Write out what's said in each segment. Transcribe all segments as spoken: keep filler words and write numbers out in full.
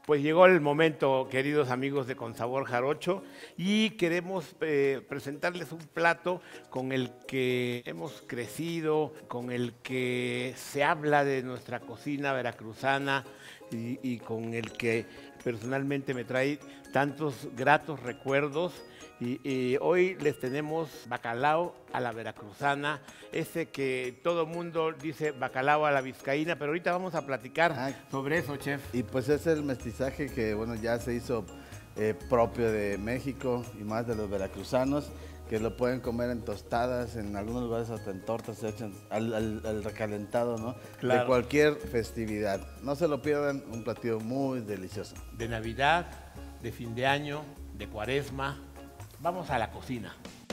Pues llegó el momento, queridos amigos de Con Sabor Jarocho, y queremos eh, presentarles un plato con el que hemos crecido, con el que se habla de nuestra cocina veracruzana y, y con el que personalmente me trae tantos gratos recuerdos. Y, y hoy les tenemos bacalao a la veracruzana, ese que todo mundo dice bacalao a la vizcaína, pero ahorita vamos a platicar ah, sobre eso, chef. Y pues es el mestizaje que bueno ya se hizo eh, propio de México y más de los veracruzanos, que lo pueden comer en tostadas, en algunos lugares hasta en tortas se echan al, al, al recalentado, ¿no? Claro. De cualquier festividad. No se lo pierdan, un platillo muy delicioso. De Navidad, de fin de año, de Cuaresma. Vamos a la cocina.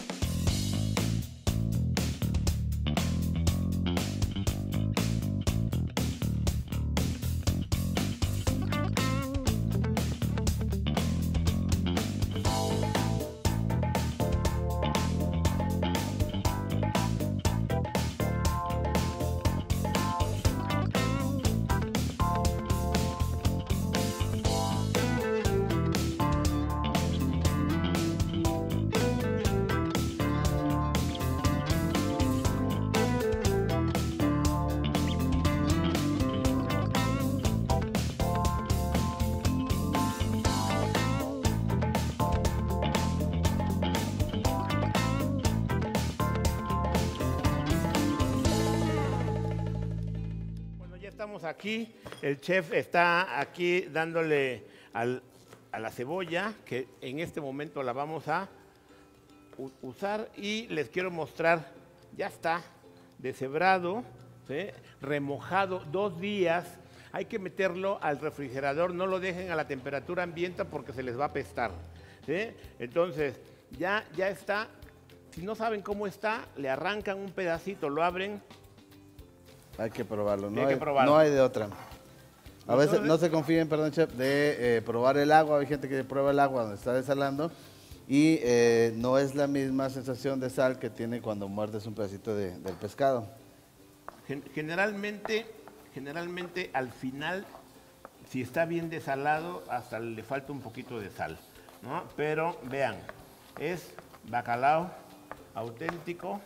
Estamos aquí, el chef está aquí dándole al, a la cebolla, que en este momento la vamos a usar, y les quiero mostrar, ya está deshebrado, ¿sí? Remojado dos días, hay que meterlo al refrigerador, no lo dejen a la temperatura ambiente porque se les va a apestar, ¿sí? Entonces ya, ya está, si no saben cómo está, le arrancan un pedacito, lo abren. Hay que probarlo, no, hay, hay, que probarlo. no hay de otra. A veces no se confíen, perdón, chef, de eh, probar el agua. Hay gente que prueba el agua donde está desalando y eh, no es la misma sensación de sal que tiene cuando muerdes un pedacito de, del pescado. Generalmente, generalmente al final, si está bien desalado, hasta le falta un poquito de sal, ¿no? Pero vean, es bacalao auténtico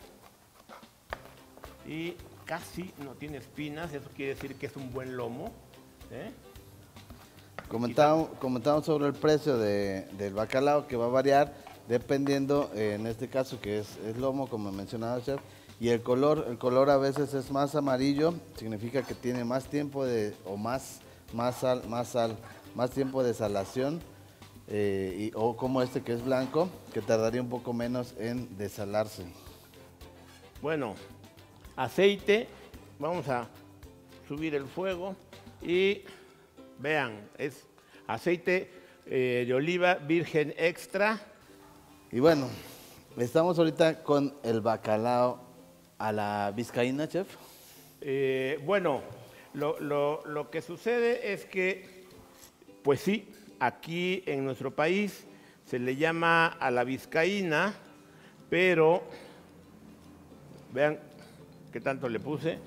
y casi no tiene espinas, eso quiere decir que es un buen lomo. ¿eh? Comentamos, comentamos sobre el precio de, del bacalao, que va a variar dependiendo, eh, en este caso que es, es lomo, como mencionaba el chef, y el color, el color a veces es más amarillo, significa que tiene más tiempo de, o más, más sal, más sal, más tiempo de salación, eh, y, o como este que es blanco, que tardaría un poco menos en desalarse. Bueno, aceite, vamos a subir el fuego y vean, es aceite eh, de oliva virgen extra. Y bueno, estamos ahorita con el bacalao a la vizcaína, chef. Eh, bueno, lo, lo, lo que sucede es que, pues sí, aquí en nuestro país se le llama a la vizcaína, pero vean que tanto le puse,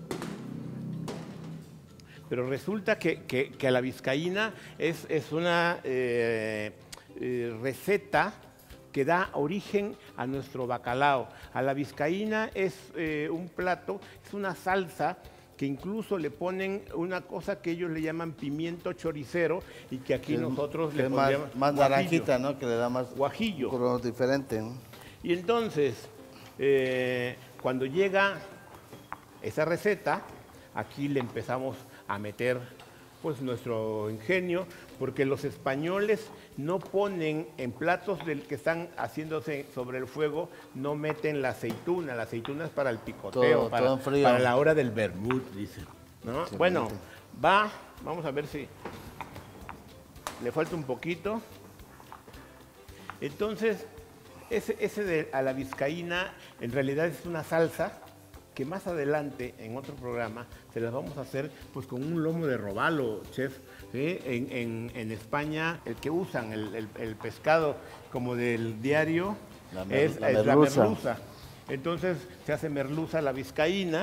pero resulta que, que, que a la vizcaína es, es una eh, eh, receta que da origen a nuestro bacalao. A la vizcaína es eh, un plato, es una salsa que incluso le ponen una cosa que ellos le llaman pimiento choricero y que aquí que nosotros que le ponemos más, más naranjita, ¿no? Que le da más guajillo. Un color diferente, ¿no? Y entonces, eh, cuando llega esa receta, aquí le empezamos a meter pues nuestro ingenio, porque los españoles no ponen en platos del que están haciéndose sobre el fuego, no meten la aceituna, la aceituna es para el picoteo, todo, para, todo frío. para la hora del vermut, dicen, ¿no? Sí, bueno, va, vamos a ver si le falta un poquito. Entonces, ese, ese de a la vizcaína en realidad es una salsa que más adelante, en otro programa, se las vamos a hacer pues con un lomo de robalo, chef. ¿Sí? En, en, en España, el que usan el, el, el pescado como del diario la mer, es, la, es merluza. la merluza. Entonces se hace merluza a la vizcaína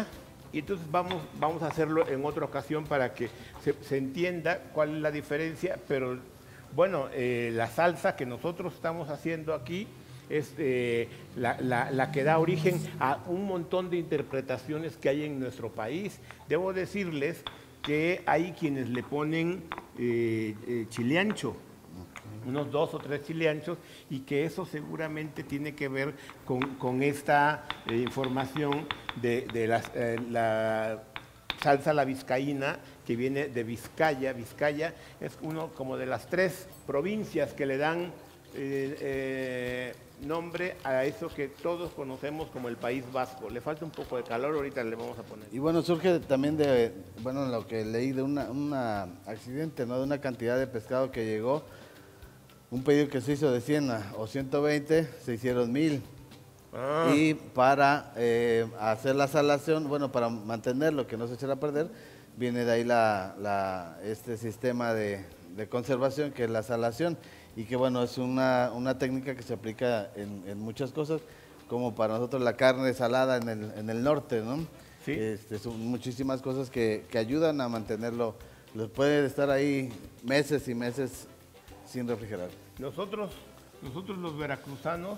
Y entonces vamos, vamos a hacerlo en otra ocasión para que se, se entienda cuál es la diferencia, pero bueno, eh, la salsa que nosotros estamos haciendo aquí es eh, la, la, la que da origen a un montón de interpretaciones que hay en nuestro país. Debo decirles que hay quienes le ponen eh, eh, chile ancho, unos dos o tres chileanchos, y que eso seguramente tiene que ver con, con esta eh, información de, de las, eh, la salsa la vizcaína, que viene de Vizcaya. Vizcaya es uno como de las tres provincias que le dan eh, eh, nombre a eso que todos conocemos como el País Vasco. Le falta un poco de calor, ahorita le vamos a poner. Y bueno, surge también de, bueno, lo que leí de un una accidente, ¿no? De una cantidad de pescado que llegó. Un pedido que se hizo de cien o ciento veinte, se hicieron mil. Ah. Y para eh, hacer la salación, bueno, para mantenerlo, que no se echara a perder, viene de ahí la, la, este sistema de, de conservación, que es la salación. Y que bueno, es una, una técnica que se aplica en, en muchas cosas, como para nosotros la carne salada en el, en el norte, ¿no? Sí. Este, son muchísimas cosas que, que ayudan a mantenerlo. Puede estar ahí meses y meses sin refrigerar. Nosotros, nosotros los veracruzanos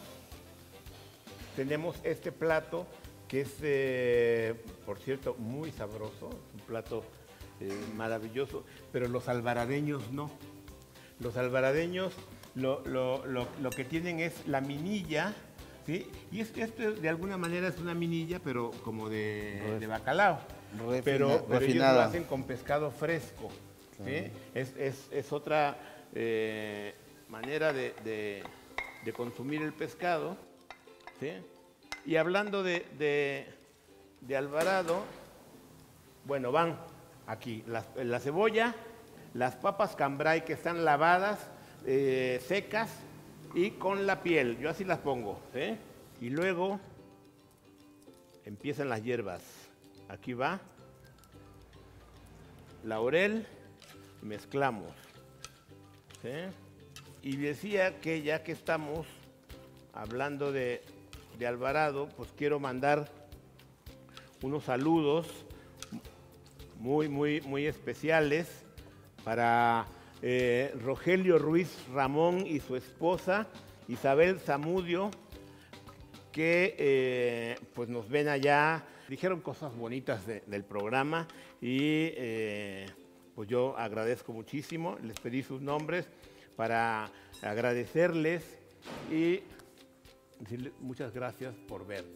tenemos este plato que es, eh, por cierto, muy sabroso, un plato eh, maravilloso, pero los alvaradeños no. Los alvaradeños lo, lo, lo, lo que tienen es la minilla, ¿sí? Y es, esto de alguna manera es una minilla, pero como de, de bacalao. Refina, pero, pero ellos lo hacen con pescado fresco, ¿sí? Claro. Es, es, es otra eh, manera de, de, de consumir el pescado, ¿sí? Y hablando de, de, de Alvarado, bueno, van aquí la, la cebolla, las papas cambray que están lavadas, eh, secas y con la piel, yo así las pongo, ¿sí? Y luego empiezan las hierbas. Aquí va laurel, mezclamos, ¿sí? Y decía que ya que estamos hablando de, de Alvarado, pues quiero mandar unos saludos muy, muy, muy especiales para eh, Rogelio Ruiz Ramón y su esposa Isabel Zamudio, que eh, pues nos ven allá. Dijeron cosas bonitas de, del programa y eh, pues yo agradezco muchísimo. Les pedí sus nombres para agradecerles y decirles muchas gracias por vernos.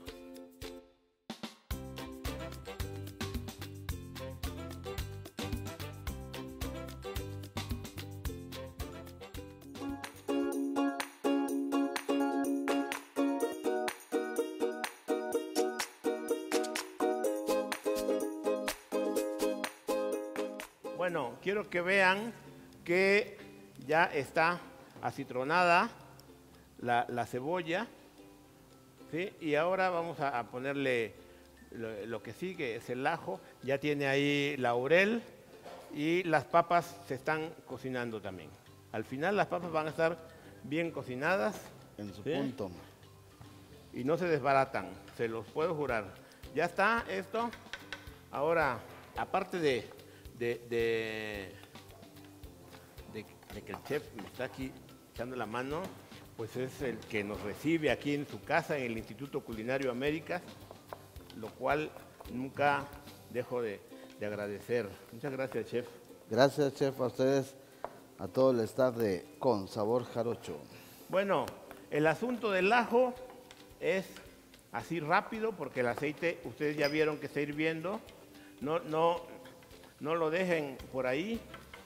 Bueno, quiero que vean que ya está acitronada la, la cebolla, ¿sí? Y ahora vamos a, a ponerle lo, lo que sigue, es el ajo. Ya tiene ahí laurel y las papas se están cocinando también. Al final las papas van a estar bien cocinadas. En su ¿sí? punto. Y no se desbaratan, se los puedo jurar. Ya está esto. Ahora, aparte de... De, de, de, de que el chef me está aquí echando la mano, pues es el que nos recibe aquí en su casa, en el Instituto Culinario Américas, lo cual nunca dejo de, de agradecer. Muchas gracias, chef. Gracias, chef, a ustedes, a todo el staff de Con Sabor Jarocho. Bueno, el asunto del ajo es así rápido, porque el aceite, ustedes ya vieron que está hirviendo. No, no... No lo dejen por ahí,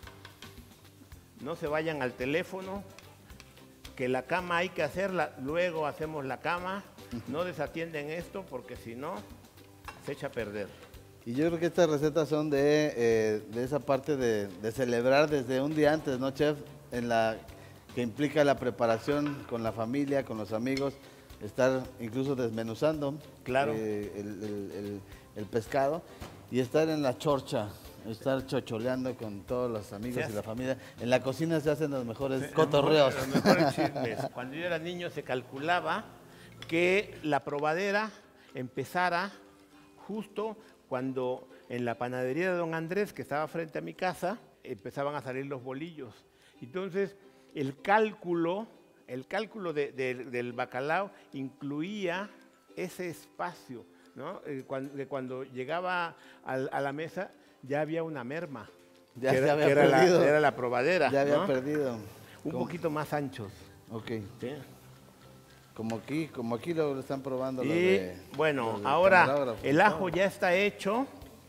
no se vayan al teléfono, que la cama hay que hacerla, luego hacemos la cama, no desatienden esto porque si no, se echa a perder. Y yo creo que estas recetas son de, eh, de esa parte de, de celebrar desde un día antes, ¿no, chef? En la que implica la preparación con la familia, con los amigos, estar incluso desmenuzando claro. eh, el, el, el, el pescado y estar en la chorcha. Estar chocholeando con todos los amigos y la familia. En la cocina se hacen los mejores sí, cotorreos. Los mejores chismes. Cuando yo era niño se calculaba que la probadera empezara justo cuando en la panadería de don Andrés, que estaba frente a mi casa, empezaban a salir los bolillos. Entonces, el cálculo, el cálculo de, de, del bacalao incluía ese espacio, ¿no? Eh, cuando, de cuando llegaba a, a la mesa ya había una merma. Ya que se era, había que era perdido. La, era la probadera. Ya había ¿no? perdido. Un ¿Cómo? poquito más anchos. Ok. ¿Sí? Como aquí, como aquí lo están probando. Y los de, bueno, los de ahora camarógrafos. el ajo ya está hecho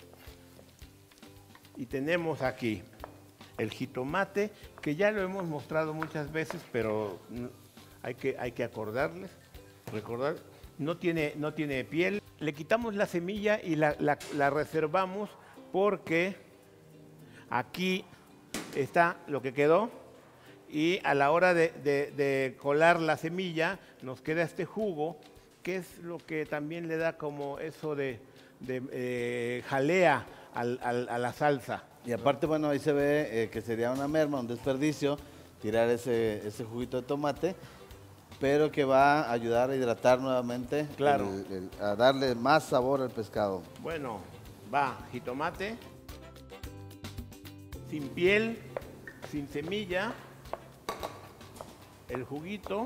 y tenemos aquí el jitomate, que ya lo hemos mostrado muchas veces, pero hay que, hay que acordarles, recordar, no tiene, no tiene piel. Le quitamos la semilla y la, la, la reservamos porque aquí está lo que quedó. Y a la hora de, de, de colar la semilla nos queda este jugo, que es lo que también le da como eso de, de eh, jalea al, al, a la salsa. Y aparte, bueno, ahí se ve eh, que sería una merma, un desperdicio, tirar ese, ese juguito de tomate, pero que va a ayudar a hidratar nuevamente, Claro. el, el, a darle más sabor al pescado. Bueno, va jitomate, sin piel, sin semilla, el juguito.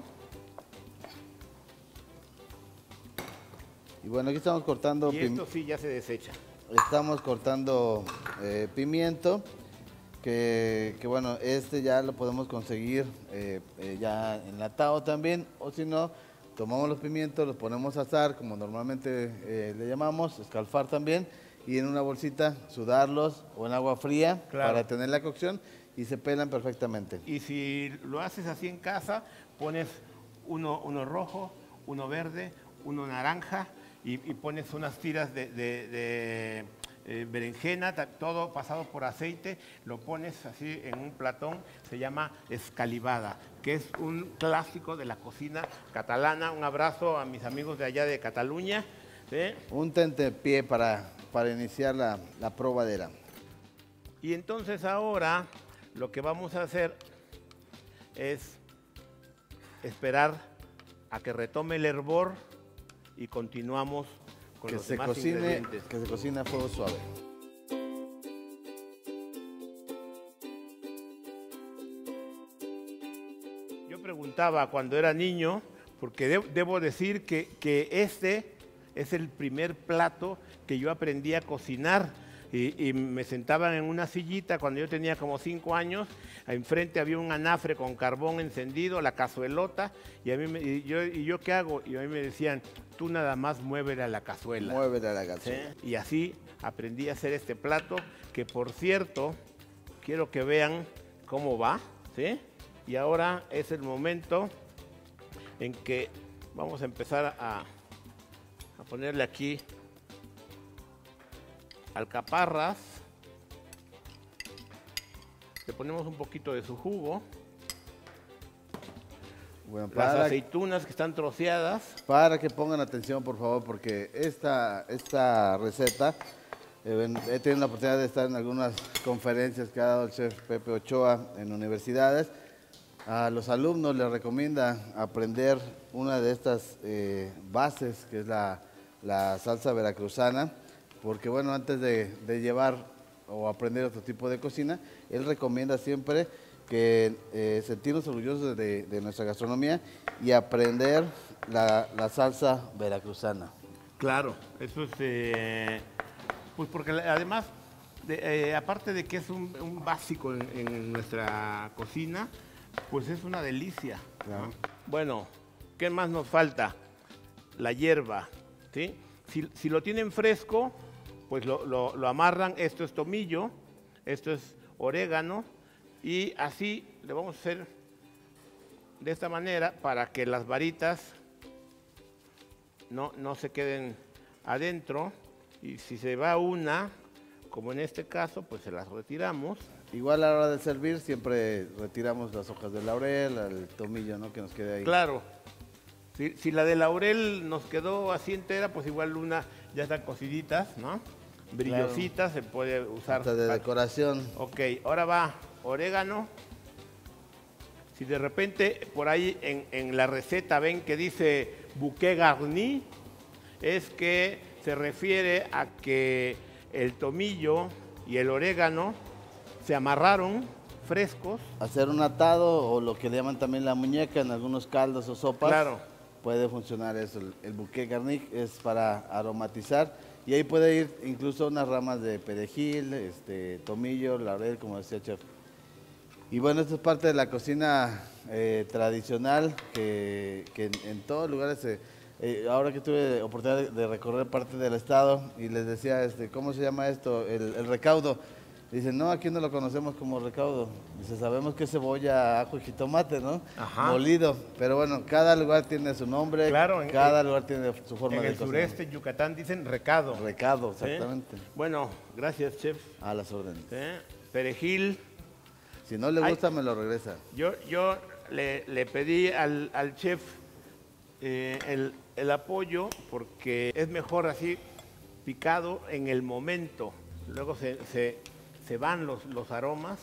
Y bueno, aquí estamos cortando, Y esto sí ya se desecha. estamos cortando eh, pimiento, que, que bueno, este ya lo podemos conseguir eh, eh, ya enlatado también, o si no, tomamos los pimientos, los ponemos a asar, como normalmente eh, le llamamos, escalfar también, y en una bolsita sudarlos o en agua fría, Claro. para tener la cocción, y se pelan perfectamente. Y si lo haces así en casa, pones uno, uno rojo, uno verde, uno naranja y, y pones unas tiras de, de, de eh, berenjena, ta- todo pasado por aceite, lo pones así en un platón, se llama escalivada, que es un clásico de la cocina catalana. Un abrazo a mis amigos de allá de Cataluña. ¿Sí? Un tentepié para, para iniciar la, la probadera. Y entonces ahora lo que vamos a hacer es esperar a que retome el hervor y continuamos con Que los se, demás cocine, ingredientes. que se cocine a fuego suave. Yo preguntaba cuando era niño, porque de- debo decir que, que este es el primer plato que yo aprendí a cocinar. Y, y me sentaban en una sillita cuando yo tenía como cinco años, enfrente había un anafre con carbón encendido, la cazuelota, y, a mí me- y yo, ¿y yo qué hago? Y a mí me decían, tú nada más muévele a la cazuela. Muévele a la ¿Sí? cazuela. Y así aprendí a hacer este plato, que por cierto, quiero que vean cómo va, ¿sí? Y ahora es el momento en que vamos a empezar a, a ponerle aquí alcaparras. Le ponemos un poquito de su jugo. Bueno, Las para, aceitunas que están troceadas. para que pongan atención, por favor, porque esta, esta receta, eh, ven- he tenido la oportunidad de estar en algunas conferencias que ha dado el chef Pepe Ochoa en universidades. A los alumnos les recomienda aprender una de estas eh, bases, que es la, la salsa veracruzana, porque bueno, antes de, de llevar o aprender otro tipo de cocina, él recomienda siempre que eh, sentirnos orgullosos de, de nuestra gastronomía y aprender la, la salsa veracruzana. Claro, eso es, eh, pues porque la- además, de- eh, aparte de que es un, un básico en, en nuestra cocina, pues es una delicia. Claro. ¿no? Bueno, ¿qué más nos falta? La hierba, ¿sí? Si, si lo tienen fresco, pues lo, lo- lo amarran. Esto es tomillo, esto es orégano, y así le vamos a hacer de esta manera para que las varitas no, no se queden adentro, y si se va una, como en este caso, pues se las retiramos. Igual a la hora de servir siempre retiramos las hojas de laurel, el tomillo, ¿no?, que nos quede ahí. Claro, si, si la de laurel nos quedó así entera, pues igual una ya están cociditas, ¿no? Brillositas, se puede usar. Hasta de pa- decoración. Ok, ahora va orégano. Si de repente por ahí en, en la receta ven que dice bouquet garni, es que se refiere a que el tomillo y el orégano se amarraron frescos. Hacer un atado o lo que le llaman también la muñeca en algunos caldos o sopas. Claro. Puede funcionar eso. El, el bouquet garnic es para aromatizar y ahí puede ir incluso unas ramas de perejil, este, tomillo, laurel, como decía Chef. Y bueno, esto es parte de la cocina eh, tradicional que, que en, en todos lugares, eh, eh, ahora que tuve oportunidad de, de recorrer parte del estado y les decía, este, ¿cómo se llama esto? El, el recaudo. Dicen, no, aquí no lo conocemos como recaudo. Dice, sabemos que es cebolla, ajo y jitomate, ¿no? Ajá. Molido. Pero bueno, cada lugar tiene su nombre, Claro, en, cada en, lugar tiene su forma de cocinar. En el sureste, en Yucatán, dicen recado. Recado, exactamente. ¿Sí? Bueno, gracias, Chef. A las órdenes. ¿Sí? Perejil. Si no le gusta, Ay, me lo regresa. Yo, yo le, le pedí al, al chef eh, el, el apoyo porque es mejor así picado en el momento. Luego se, se, se van los, los aromas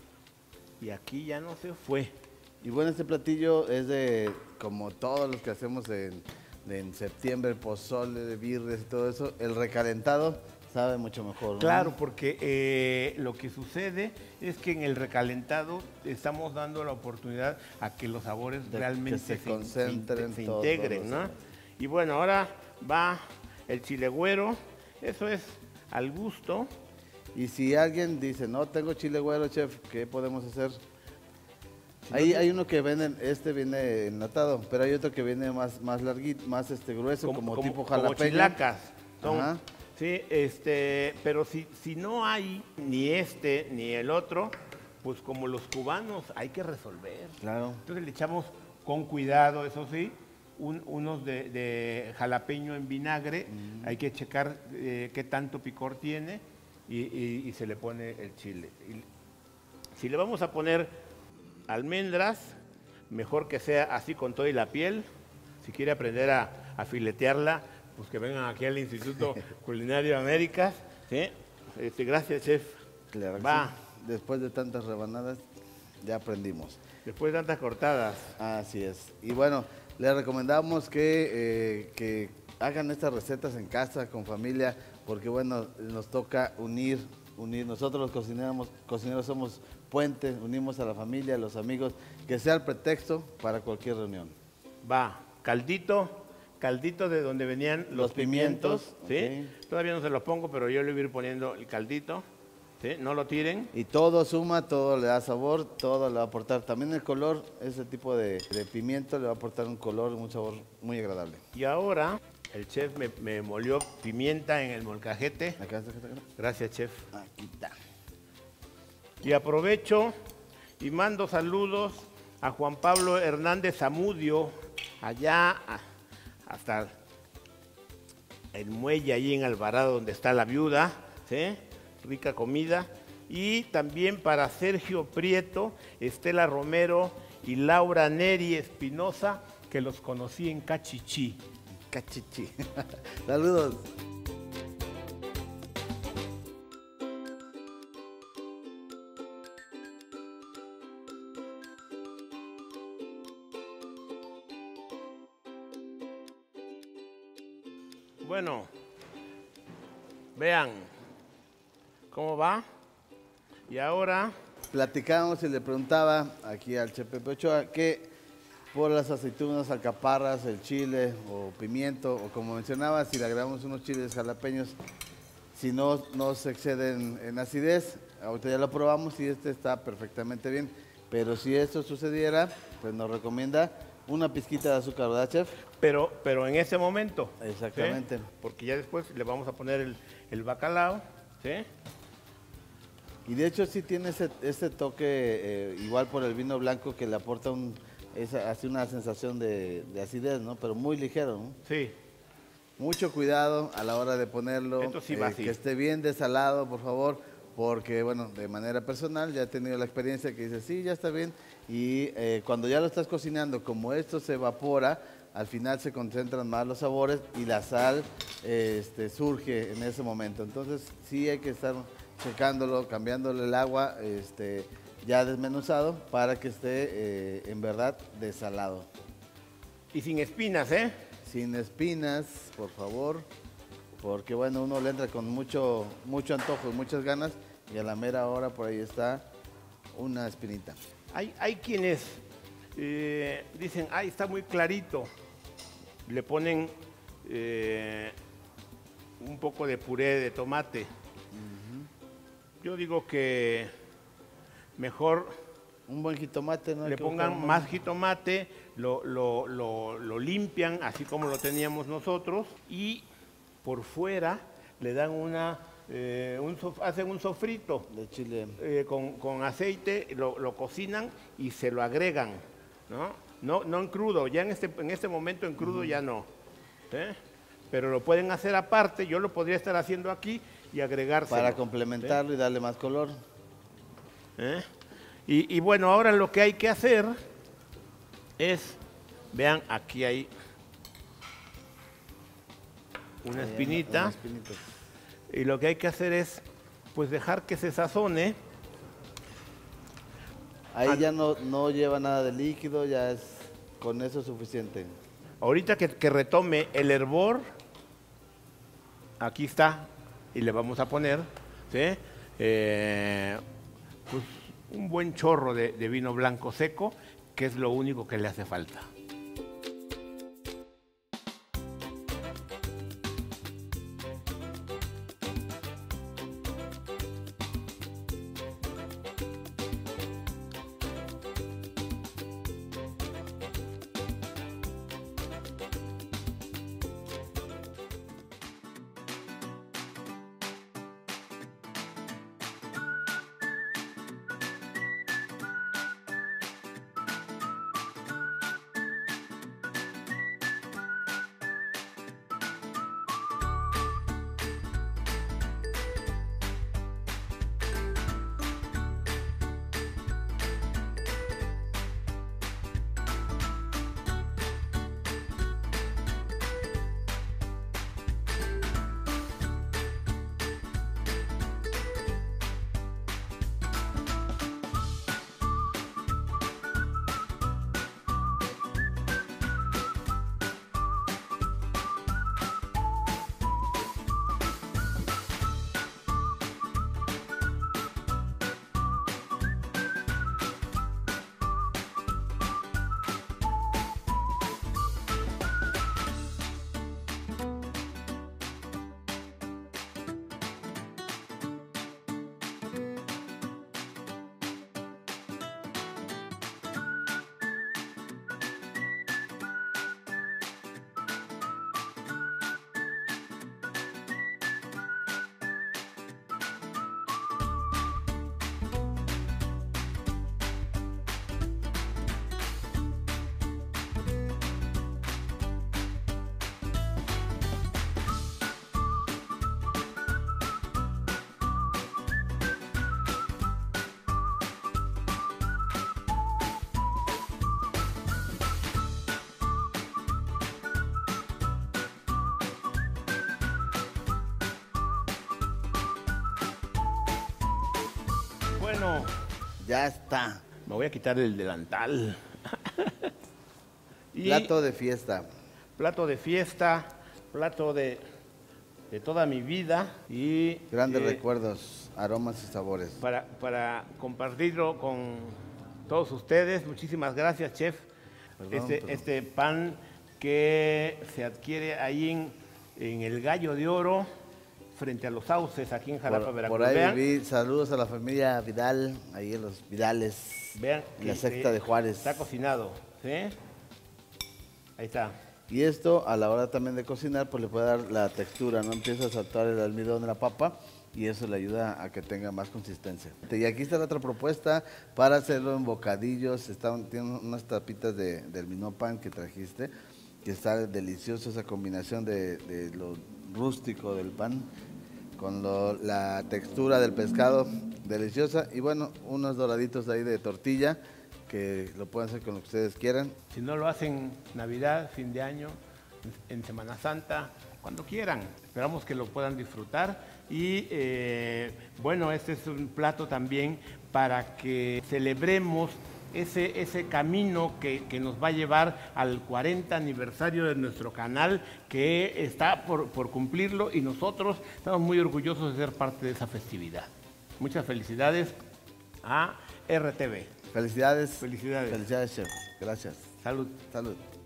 y aquí ya no se fue. Y bueno, este platillo es de, como todos los que hacemos en, en septiembre, el pozole, de birres y todo eso, el recalentado sabe mucho mejor, ¿no? Claro, porque eh, lo que sucede es que en el recalentado estamos dando la oportunidad a que los sabores de realmente se, se, concentren, se, se todos, integren, todos, ¿no? sí. Y bueno, ahora va el chile güero, eso es al gusto. Y si alguien dice, no tengo chile güero, chef, ¿qué podemos hacer? Si Ahí no, hay uno que venden, este viene enlatado, pero hay otro que viene más, más larguito, más este grueso, como, como tipo jalapeño. Como chilacas. Son, Ajá. sí, este, pero si, si no hay ni este ni el otro, pues como los cubanos hay que resolver. Claro. Entonces le echamos con cuidado, eso sí, un, unos de, de jalapeño en vinagre, mm. hay que checar eh, qué tanto picor tiene y, y, y se le pone el chile. Y si le vamos a poner almendras, mejor que sea así con toda y la piel. Si quiere aprender a, a filetearla, pues que vengan aquí al Instituto Culinario de Américas. ¿Sí? Este, gracias, chef. Claro, va. Sí. Después de tantas rebanadas, ya aprendimos. Después de tantas cortadas. Así es. Y bueno, les recomendamos que, eh, que hagan estas recetas en casa, con familia, porque bueno, nos toca unir, unir. Nosotros los cocineros, cocineros somos puente, unimos a la familia, a los amigos, que sea el pretexto para cualquier reunión. Va, caldito, caldito de donde venían los, los pimientos, pimientos, ¿sí? Okay. Todavía no se los pongo, pero yo le voy a ir poniendo el caldito, ¿sí? No lo tiren. Y todo suma, todo le da sabor, todo le va a aportar. También el color, ese tipo de, de pimiento le va a aportar un color, un sabor muy agradable. Y ahora el chef me, me molió pimienta en el molcajete. Acá, acá, acá. Gracias, chef. Aquí está. Y aprovecho y mando saludos a Juan Pablo Hernández Zamudio, allá a, hasta el muelle, allí en Alvarado, donde está la viuda, ¿sí? Rica comida. Y también para Sergio Prieto, Estela Romero y Laura Neri Espinosa, que los conocí en Cachichí. Cachichí. Saludos. Bueno, vean cómo va. Y ahora platicábamos y le preguntaba aquí al chef Pepe Ochoa que por las aceitunas, alcaparras, el chile o pimiento, o como mencionaba, si le agregamos unos chiles jalapeños, si no, no se exceden en acidez. Ahorita ya lo probamos y este está perfectamente bien. Pero si esto sucediera, pues nos recomienda una pizquita de azúcar, ¿verdad, chef? Pero, pero en ese momento. Exactamente. ¿Sí? Porque ya después le vamos a poner el, el bacalao, ¿sí? Y de hecho sí tiene ese, ese toque, eh, igual por el vino blanco, que le aporta un, esa, así una sensación de, de acidez, ¿no? Pero muy ligero, ¿no? Sí. Mucho cuidado a la hora de ponerlo, Esto sí va eh, así. Que esté bien desalado, por favor, porque, bueno, de manera personal ya he tenido la experiencia que dice, sí, ya está bien, y eh, cuando ya lo estás cocinando, como esto se evapora, al final se concentran más los sabores y la sal eh, este, surge en ese momento. Entonces, sí hay que estar checándolo, cambiándole el agua este, ya desmenuzado para que esté eh, en verdad desalado. Y sin espinas, ¿eh? Sin espinas, por favor. porque bueno, uno le entra con mucho, mucho antojo y muchas ganas y a la mera hora por ahí está una espinita. Hay, hay quienes eh, dicen, ay, está muy clarito, le ponen eh, un poco de puré de tomate. Uh-huh. Yo digo que mejor un buen jitomate, ¿no? Le pongan más jitomate, lo, lo, lo, lo limpian así como lo teníamos nosotros y por fuera le dan una, eh, un sof hacen un sofrito de chile eh, con, con aceite, lo, lo cocinan y se lo agregan, ¿no? No, no en crudo, ya en este, en este momento en crudo uh-huh. ya no, ¿eh? Pero lo pueden hacer aparte, yo lo podría estar haciendo aquí y agregarse. Para complementarlo, ¿sí? Y darle más color. ¿Eh? Y, y bueno, ahora lo que hay que hacer es, vean, aquí hay una espinita, una espinita. Y lo que hay que hacer es, pues dejar que se sazone. Ahí An ya no, no lleva nada de líquido, ya es con eso suficiente. Ahorita que, que retome el hervor, aquí está, y le vamos a poner, ¿sí? Eh, pues, un buen chorro de, de vino blanco seco, que es lo único que le hace falta. Bueno, ya está. Me voy a quitar el delantal. Y plato de fiesta. Plato de fiesta, plato de, de toda mi vida. Y grandes eh, recuerdos, aromas y sabores. Para, para compartirlo con todos ustedes. Muchísimas gracias, chef. Perdón, este, perdón. este pan que se adquiere ahí en, en el Gallo de Oro, frente a los sauces, aquí en Jalapa, por, Veracruz. Por ahí vean, viví, saludos a la familia Vidal, ahí en los Vidales, vean la secta de Juárez. Está cocinado, ¿sí? Ahí está. Y esto, a la hora también de cocinar, pues le puede dar la textura, ¿no? Empieza a saltar el almidón de la papa y eso le ayuda a que tenga más consistencia. Y aquí está la otra propuesta para hacerlo en bocadillos. Están, tienen unas tapitas de, del minopan que trajiste, que está delicioso esa combinación de, de lo rústico del pan con lo, la textura del pescado, deliciosa. Y bueno, unos doraditos ahí de tortilla, que lo pueden hacer con lo que ustedes quieran. Si no lo hacen Navidad, fin de año, en Semana Santa, cuando quieran. Esperamos que lo puedan disfrutar. Y eh, bueno, este es un plato también para que celebremos ese, ese camino que, que nos va a llevar al cuarenta aniversario de nuestro canal, que está por, por cumplirlo, y nosotros estamos muy orgullosos de ser parte de esa festividad. Muchas felicidades a R T V. Felicidades. Felicidades. Felicidades, chef. Gracias. Salud. Salud.